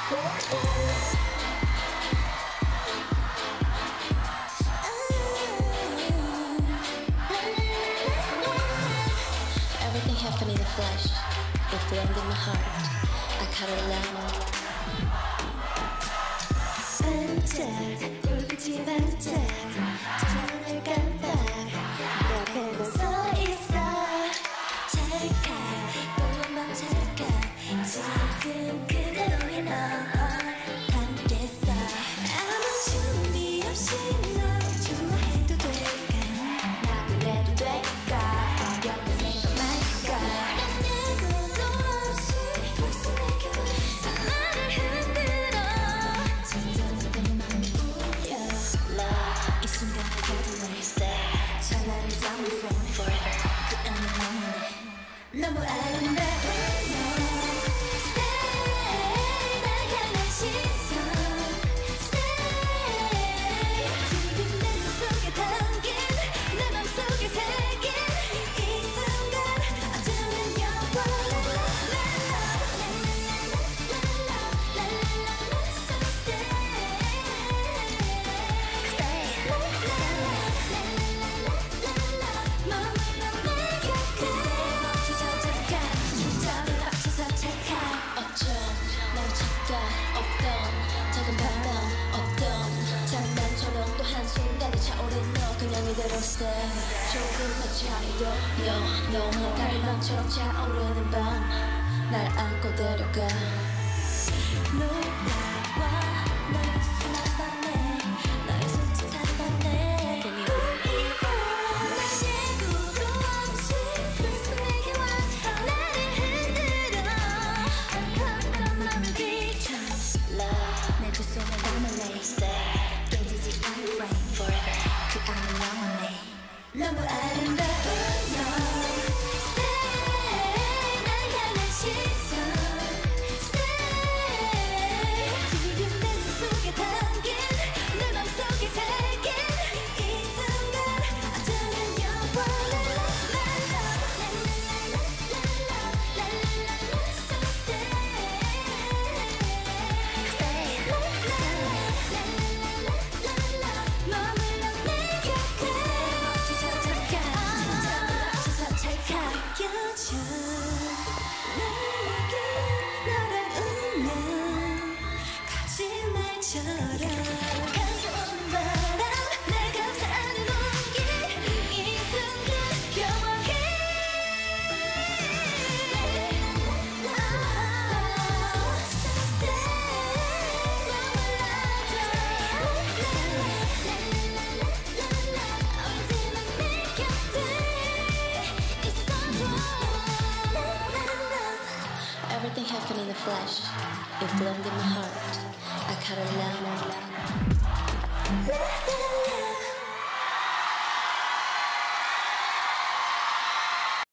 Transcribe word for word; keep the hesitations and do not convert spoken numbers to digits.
Everything happened in the flesh. It blended in my heart. I cut it down. 반짝 불빛이 반짝 두 눈을 깜빡 내 앞에 서 있어. 찰칵 또 맘 찰칵 지금 그대로의 너 함께했어. 아무 준비 없이 널 좋아해도 될까? 나 그래도 될까? 어렵게 생각 말까? 난 예고도 없이 벌써 내게 왔어. 나를 흔들어 점점 맘이 울려. Love 이 순간 가도 왜 찰나를 담은 friend forever 그 안에 너무네 너무 아름다워. 이대로 stay 조금만 차이로 영원 달밤처럼 차오르는 밤 날 안고 데려가. 놀라와 너의 순한 밤에 너의 솔직한 밤에 우리가 날 예고도 없이 벌써 내게 왔어. 나를 흔들어 깜깜한 맘을 비춰. Love 내 두 손에 담을래 stay 깨지지 않을 frame forever 그 안에 영원해 너무 아름다운 너. Stay 날 향한 시선 Stay 지금 내 눈 속에 담긴 내 맘속에 새긴 이 순간 어쩌면 영원해. My love la la la la la la la la so stay Stay la la la la la la la 머물러 내 곁에 껴줘. 나에게 너란 운명 거짓말처럼 가벼운 바람 날 감싸는 온기 이 순간 영원해. So stay 너무 라라라라라라 언제나 내 곁에 Everything happened in the flesh. It bloomed in my heart. I cut it down.